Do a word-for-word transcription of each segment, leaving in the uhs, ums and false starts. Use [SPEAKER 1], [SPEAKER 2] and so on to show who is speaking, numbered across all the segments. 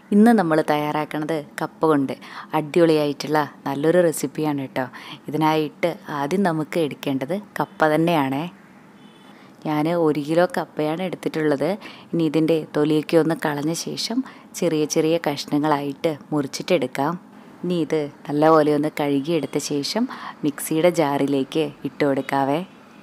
[SPEAKER 1] ഇന്ന് നമ്മൾ തയ്യാറാക്കുന്നത് കപ്പ കൊണ്ട് അടിപൊളിയായിട്ടുള്ള നല്ലൊരു റെസിപ്പിയാണ് കേട്ടോ. ഇതിനായിട്ട് ആദ്യം നമുക്ക് എടുക്കേണ്ടത് കപ്പ തന്നെയാണ്. ഞാൻ ഒരു കിലോ കപ്പയാണ് എടുത്തിട്ടുള്ളത്. ഇനി ഇതിൻ്റെ തൊലിയൊക്കെ ഒന്ന് കളഞ്ഞ ശേഷം ചെറിയ ചെറിയ കഷ്ണങ്ങളായിട്ട് മുറിച്ചിട്ടെടുക്കാം. ഇനി ഇത് നല്ലപോലെ ഒന്ന് കഴുകിയെടുത്ത ശേഷം മിക്സിയുടെ ജാറിലേക്ക് ഇട്ട് കൊടുക്കാവേ.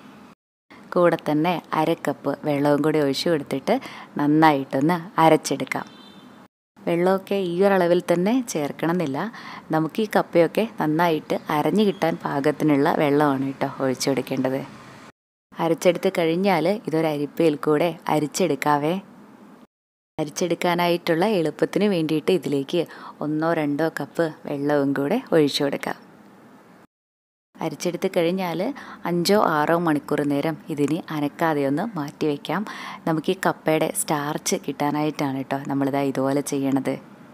[SPEAKER 1] കൂടെ തന്നെ അര കപ്പ് വെള്ളവും കൂടി ഒഴിച്ചു കൊടുത്തിട്ട് നന്നായിട്ടൊന്ന് അരച്ചെടുക്കാം. വെള്ളമൊക്കെ ഈ ഒരളവിൽ തന്നെ ചേർക്കണമെന്നില്ല. നമുക്ക് ഈ കപ്പയൊക്കെ നന്നായിട്ട് അരഞ്ഞു കിട്ടാൻ പാകത്തിനുള്ള വെള്ളമാണ് കേട്ടോ ഒഴിച്ചു കൊടുക്കേണ്ടത്. അരച്ചെടുത്ത് കഴിഞ്ഞാൽ ഇതൊരു അരിപ്പയിൽ കൂടെ അരിച്ചെടുക്കാവേ. അരിച്ചെടുക്കാനായിട്ടുള്ള എളുപ്പത്തിന് വേണ്ടിയിട്ട് ഇതിലേക്ക് ഒന്നോ രണ്ടോ കപ്പ് വെള്ളവും കൂടെ ഒഴിച്ചു കൊടുക്കാം. അരിച്ചെടുത്ത് കഴിഞ്ഞാൽ അഞ്ചോ ആറോ മണിക്കൂർ നേരം ഇതിന് അനക്കാതെ ഒന്ന് മാറ്റി വയ്ക്കാം. നമുക്ക് ഈ കപ്പയുടെ സ്റ്റാർച്ച് കിട്ടാനായിട്ടാണ് കേട്ടോ നമ്മളിതാ ഇതുപോലെ ചെയ്യണത്.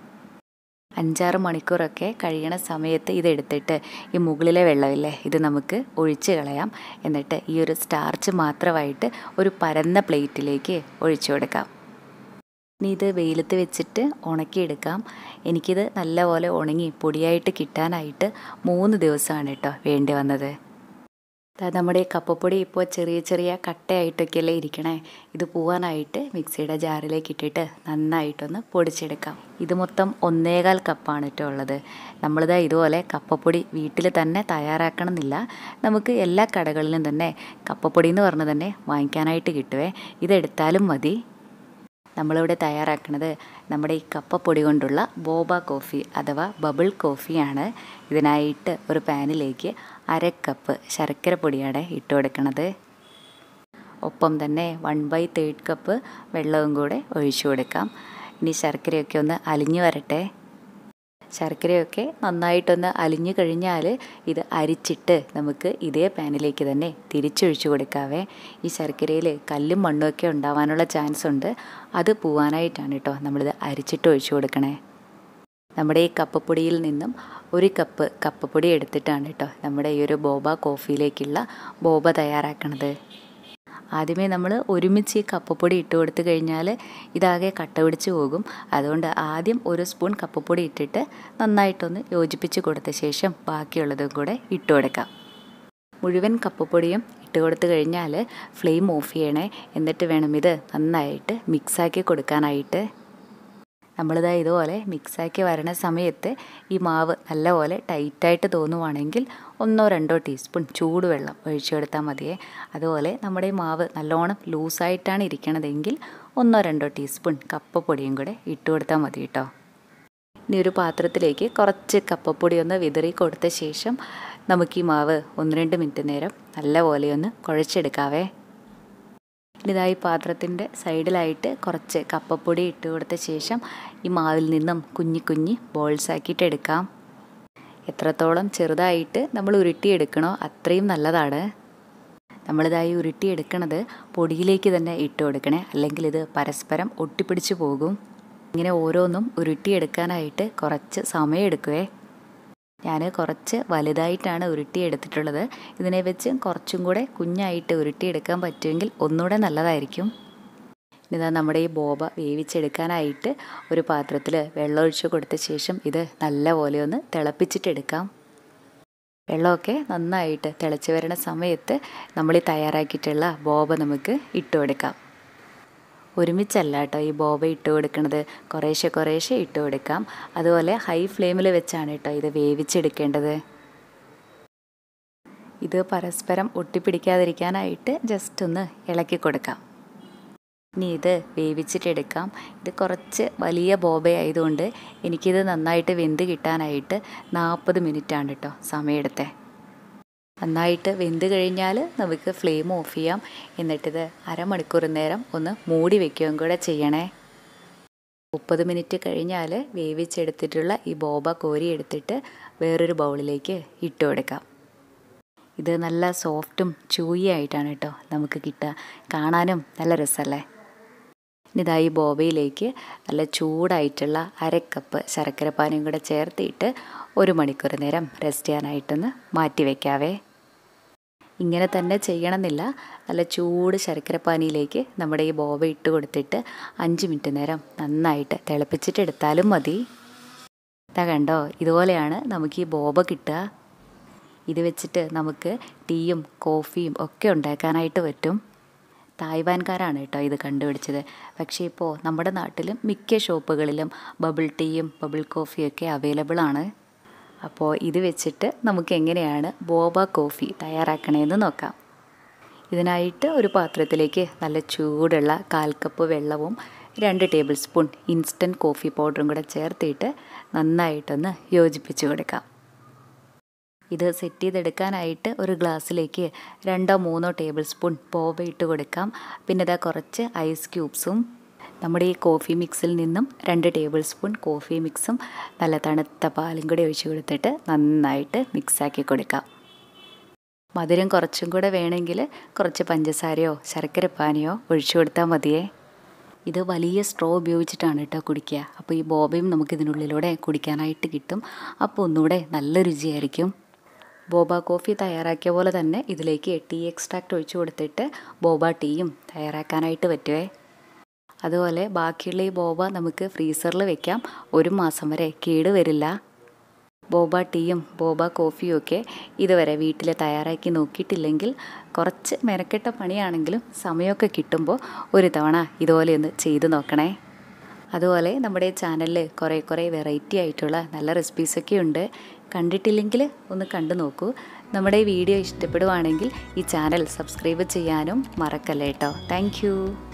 [SPEAKER 1] അഞ്ചാറ് മണിക്കൂറൊക്കെ കഴിയണ സമയത്ത് ഇതെടുത്തിട്ട് ഈ മുകളിലെ വെള്ളമില്ലേ ഇത് നമുക്ക് ഒഴിച്ച് കളയാം. എന്നിട്ട് ഈ ഒരു സ്റ്റാർച്ച് മാത്രമായിട്ട് ഒരു പരന്ന പ്ലേറ്റിലേക്ക് ഒഴിച്ചു കൊടുക്കാം. ഇനി ഇത് വെയിലത്ത് വെച്ചിട്ട് ഉണക്കിയെടുക്കാം. എനിക്കിത് നല്ലപോലെ ഉണങ്ങി പൊടിയായിട്ട് കിട്ടാനായിട്ട് മൂന്ന് ദിവസമാണ് കേട്ടോ വേണ്ടി വന്നത്. നമ്മുടെ കപ്പപ്പൊടി ഇപ്പോൾ ചെറിയ ചെറിയ കട്ടയായിട്ടൊക്കെയല്ലേ ഇരിക്കണേ. ഇത് പോവാനായിട്ട് മിക്സിയുടെ ജാറിലേക്ക് ഇട്ടിട്ട് നന്നായിട്ടൊന്ന് പൊടിച്ചെടുക്കാം. ഇത് മൊത്തം ഒന്നേകാൽ കപ്പാണ് കേട്ടോ ഉള്ളത്. നമ്മളിതാ ഇതുപോലെ കപ്പപ്പൊടി വീട്ടിൽ തന്നെ തയ്യാറാക്കണമെന്നില്ല. നമുക്ക് എല്ലാ കടകളിലും തന്നെ കപ്പപ്പൊടി എന്ന് പറഞ്ഞ് തന്നെ വാങ്ങിക്കാനായിട്ട് കിട്ടുവേ. ഇതെടുത്താലും മതി. നമ്മളിവിടെ തയ്യാറാക്കുന്നത് നമ്മുടെ ഈ കപ്പപ്പൊടി കൊണ്ടുള്ള ബോബ കോഫി അഥവാ ബബിൾ കോഫിയാണ്. ഇതിനായിട്ട് ഒരു പാനിലേക്ക് അര കപ്പ് ശർക്കര പൊടിയാണ് ഇട്ട് കൊടുക്കുന്നത്. ഒപ്പം തന്നെ വൺ ബൈ തേർഡ് കപ്പ് വെള്ളവും കൂടെ ഒഴിച്ചു കൊടുക്കാം. ഇനി ശർക്കരയൊക്കെ ഒന്ന് അലിഞ്ഞു വരട്ടെ. ശർക്കരയൊക്കെ നന്നായിട്ടൊന്ന് അലിഞ്ഞു കഴിഞ്ഞാൽ ഇത് അരിച്ചിട്ട് നമുക്ക് ഇതേ പാനിലേക്ക് തന്നെ തിരിച്ചൊഴിച്ചു കൊടുക്കാവേ. ഈ ശർക്കരയിൽ കല്ലും മണ്ണുമൊക്കെ ഉണ്ടാവാനുള്ള ചാൻസ് ഉണ്ട്. അത് പോവാനായിട്ടാണ് കേട്ടോ നമ്മളിത് അരിച്ചിട്ട് ഒഴിച്ചു കൊടുക്കണേ. നമ്മുടെ ഈ കപ്പപ്പൊടിയിൽ നിന്നും ഒരു കപ്പ് കപ്പപ്പൊടി എടുത്തിട്ടാണ് കേട്ടോ നമ്മുടെ ഈ ഒരു ബോബ കോഫിയിലേക്കുള്ള ബോബ തയ്യാറാക്കണത്. ആദ്യമേ നമ്മൾ ഒരുമിച്ച് ഈ കപ്പപ്പൊടി ഇട്ട് കൊടുത്തു കഴിഞ്ഞാൽ ഇതാകെ കട്ട പിടിച്ച് പോകും. അതുകൊണ്ട് ആദ്യം ഒരു സ്പൂൺ കപ്പപ്പൊടി ഇട്ടിട്ട് നന്നായിട്ടൊന്ന് യോജിപ്പിച്ച് കൊടുത്ത ശേഷം ബാക്കിയുള്ളതും കൂടെ ഇട്ട് കൊടുക്കാം. മുഴുവൻ കപ്പപ്പൊടിയും ഇട്ട് കൊടുത്തു കഴിഞ്ഞാൽ ഫ്ലെയിം ഓഫ് ചെയ്യണേ. എന്നിട്ട് വേണം ഇത് നന്നായിട്ട് മിക്സാക്കി കൊടുക്കാനായിട്ട്. നമ്മളിതാ ഇതുപോലെ മിക്സാക്കി വരണ സമയത്ത് ഈ മാവ് നല്ലപോലെ ടൈറ്റായിട്ട് തോന്നുവാണെങ്കിൽ ഒന്നോ രണ്ടോ ടീസ്പൂൺ ചൂടുവെള്ളം ഒഴിച്ചു കൊടുത്താൽ മതിയേ. അതുപോലെ നമ്മുടെ ഈ മാവ് നല്ലോണം ലൂസായിട്ടാണ് ഇരിക്കണതെങ്കിൽ ഒന്നോ രണ്ടോ ടീസ്പൂൺ കപ്പപ്പൊടിയും കൂടെ ഇട്ട് കൊടുത്താൽ മതി കേട്ടോ. ഇനി ഒരു പാത്രത്തിലേക്ക് കുറച്ച് കപ്പപ്പൊടി ഒന്ന് വിതറി കൊടുത്ത ശേഷം നമുക്ക് ഈ മാവ് ഒന്ന് രണ്ട് മിനിറ്റ് നേരം നല്ലപോലെ ഒന്ന് കുഴച്ചെടുക്കാവേ. ഇതായി പാത്രത്തിൻ്റെ സൈഡിലായിട്ട് കുറച്ച് കപ്പപ്പൊടി ഇട്ട് കൊടുത്ത ശേഷം ഈ മാവിൽ നിന്നും കുഞ്ഞി കുഞ്ഞി ബോൾസ് ആക്കിയിട്ട് എടുക്കാം. എത്രത്തോളം ചെറുതായിട്ട് നമ്മൾ ഉരുട്ടിയെടുക്കണോ അത്രയും നല്ലതാണ്. നമ്മളിതായി ഉരുട്ടിയെടുക്കണത് പൊടിയിലേക്ക് തന്നെ ഇട്ട് കൊടുക്കണേ, അല്ലെങ്കിൽ ഇത് പരസ്പരം ഒട്ടിപ്പിടിച്ച് പോകും. ഇങ്ങനെ ഓരോന്നും ഉരുട്ടിയെടുക്കാനായിട്ട് കുറച്ച് സമയം എടുക്കുവേ. ഞാൻ കുറച്ച് വലുതായിട്ടാണ് ഉരുട്ടിയെടുത്തിട്ടുള്ളത്. ഇതിനെ വെച്ച് കുറച്ചും കൂടെ കുഞ്ഞായിട്ട് ഉരുട്ടിയെടുക്കാൻ പറ്റുമെങ്കിൽ ഒന്നുകൂടെ നല്ലതായിരിക്കും. ഇതാ നമ്മുടെ ഈ ബോബ വേവിച്ചെടുക്കാനായിട്ട് ഒരു പാത്രത്തിൽ വെള്ളമൊഴിച്ച് കൊടുത്ത ശേഷം ഇത് നല്ലപോലെ ഒന്ന് തിളപ്പിച്ചിട്ടെടുക്കാം. വെള്ളമൊക്കെ നന്നായിട്ട് തിളച്ച് വരുന്ന സമയത്ത് നമ്മൾ ഈ തയ്യാറാക്കിയിട്ടുള്ള ബോബ നമുക്ക് ഇട്ട് കൊടുക്കാം. ഒരുമിച്ചല്ല കേട്ടോ ഈ ബോബ ഇട്ട് കൊടുക്കുന്നത്, കുറേശ്ശെ കുറേശ്ശെ ഇട്ട് കൊടുക്കാം. അതുപോലെ ഹൈ ഫ്ലെയിമിൽ വെച്ചാണ് കേട്ടോ ഇത് വേവിച്ചെടുക്കേണ്ടത്. ഇത് പരസ്പരം ഒട്ടിപ്പിടിക്കാതിരിക്കാനായിട്ട് ജസ്റ്റ് ഒന്ന് ഇളക്കി കൊടുക്കാം. ഇനി ഇത് വേവിച്ചിട്ടെടുക്കാം. ഇത് കുറച്ച് വലിയ ബോബയായതുകൊണ്ട് എനിക്കിത് നന്നായിട്ട് വെന്ത് കിട്ടാനായിട്ട് നാൽപ്പത് മിനിറ്റാണ് കേട്ടോ സമയമെടുത്തേ. നന്നായിട്ട് വെന്ത് കഴിഞ്ഞാൽ നമുക്ക് ഫ്ലെയിം ഓഫ് ചെയ്യാം. എന്നിട്ടിത് അരമണിക്കൂർ നേരം ഒന്ന് മൂടി വയ്ക്കുകയും കൂടെ ചെയ്യണേ. മുപ്പത് മിനിറ്റ് കഴിഞ്ഞാൽ വേവിച്ചെടുത്തിട്ടുള്ള ഈ ബോബ കോരി എടുത്തിട്ട് വേറൊരു ബൗളിലേക്ക് ഇട്ട് കൊടുക്കാം. ഇത് നല്ല സോഫ്റ്റും ചൂയി ആയിട്ടാണ് കേട്ടോ നമുക്ക് കിട്ടുക. കാണാനും നല്ല രസമല്ലേ. ഇതായി ബോബയിലേക്ക് നല്ല ചൂടായിട്ടുള്ള അരക്കപ്പ് ശർക്കരപ്പാനിയും കൂടെ ചേർത്തിട്ട് ഒരു മണിക്കൂർ നേരം റെസ്റ്റ് ചെയ്യാനായിട്ടൊന്ന് മാറ്റി വയ്ക്കാവേ. ഇങ്ങനെ തന്നെ ചെയ്യണമെന്നില്ല. നല്ല ചൂട് ശർക്കരപ്പാനിയിലേക്ക് നമ്മുടെ ഈ ബോബ ഇട്ട് കൊടുത്തിട്ട് അഞ്ച് മിനിറ്റ് നേരം നന്നായിട്ട് തിളപ്പിച്ചിട്ട് എടുത്താലും മതി. ഇതാ കണ്ടോ, ഇതുപോലെയാണ് നമുക്ക് ഈ ബോബ കിട്ടുക. ഇത് വെച്ചിട്ട് നമുക്ക് ടീയും കോഫിയും ഒക്കെ ഉണ്ടാക്കാനായിട്ട് പറ്റും. തായ്വാൻകാരാണ് കേട്ടോ ഇത് കണ്ടുപിടിച്ചത്. പക്ഷേ ഇപ്പോൾ നമ്മുടെ നാട്ടിലും മിക്ക ഷോപ്പുകളിലും ബബിൾ ടീയും ബബിൾ കോഫിയൊക്കെ അവൈലബിൾ ആണ്. അപ്പോൾ ഇത് വെച്ചിട്ട് നമുക്ക് എങ്ങനെയാണ് ബോബ കോഫി തയ്യാറാക്കണമെന്ന് നോക്കാം. ഇതിനായിട്ട് ഒരു പാത്രത്തിലേക്ക് നല്ല ചൂടുള്ള കാൽ കപ്പ് വെള്ളവും രണ്ട് ടേബിൾ സ്പൂൺ ഇൻസ്റ്റൻറ്റ് കോഫി പൗഡറും കൂടെ ചേർത്തിട്ട് നന്നായിട്ടൊന്ന് യോജിപ്പിച്ച് കൊടുക്കാം. ഇത് സെറ്റ് ചെയ്തെടുക്കാനായിട്ട് ഒരു ഗ്ലാസ്സിലേക്ക് രണ്ടോ മൂന്നോ ടേബിൾ സ്പൂൺ ബോബ ഇട്ട് കൊടുക്കാം. പിന്നെ ഇതാ കുറച്ച് ഐസ് ക്യൂബ്സും നമ്മുടെ ഈ കോഫി മിക്സിൽ നിന്നും രണ്ട് ടേബിൾ സ്പൂൺ കോഫി മിക്സും നല്ല തണുത്ത പാലും കൂടി ഒഴിച്ച് കൊടുത്തിട്ട് നന്നായിട്ട് മിക്സാക്കി കൊടുക്കാം. മധുരം കുറച്ചും കൂടെ വേണമെങ്കിൽ കുറച്ച് പഞ്ചസാരയോ ശർക്കരപ്പാനിയോ ഒഴിച്ചു കൊടുത്താൽ മതിയേ. ഇത് വലിയ സ്ട്രോ ഉപയോഗിച്ചിട്ടാണ് കേട്ടോ കുടിക്കുക. അപ്പോൾ ഈ ബോബയും നമുക്ക് ഇതിനുള്ളിലൂടെ കുടിക്കാനായിട്ട് കിട്ടും. അപ്പോൾ ഒന്നുകൂടെ നല്ല രുചിയായിരിക്കും. ബോബ കോഫി തയ്യാറാക്കിയ പോലെ തന്നെ ഇതിലേക്ക് ടീ എക്സ്ട്രാക്റ്റ് ഒഴിച്ചു കൊടുത്തിട്ട് ബോബ ടീയും തയ്യാറാക്കാനായിട്ട് പറ്റുമേ. അതുപോലെ ബാക്കിയുള്ള ഈ ബോബ നമുക്ക് ഫ്രീസറിൽ വെക്കാം. ഒരു മാസം വരെ കേട് വരില്ല. ബോബ ടീയും ബോബ കോഫിയും ഒക്കെ ഇതുവരെ വീട്ടിൽ തയ്യാറാക്കി നോക്കിയിട്ടില്ലെങ്കിൽ കുറച്ച് മെനക്കെട്ട പണിയാണെങ്കിലും സമയമൊക്കെ കിട്ടുമ്പോൾ ഒരു തവണ ഇതുപോലെ ഒന്ന് ചെയ്ത് നോക്കണേ. അതുപോലെ നമ്മുടെ ചാനലിൽ കുറേ കുറേ വെറൈറ്റി ആയിട്ടുള്ള നല്ല റെസിപ്പീസൊക്കെ ഉണ്ട്. കണ്ടിട്ടില്ലെങ്കിൽ ഒന്ന് കണ്ടു നോക്കൂ. നമ്മുടെ ഈ വീഡിയോ ഇഷ്ടപ്പെടുവാണെങ്കിൽ ഈ ചാനൽ സബ്സ്ക്രൈബ് ചെയ്യാനും മറക്കല്ലേ കേട്ടോ. താങ്ക്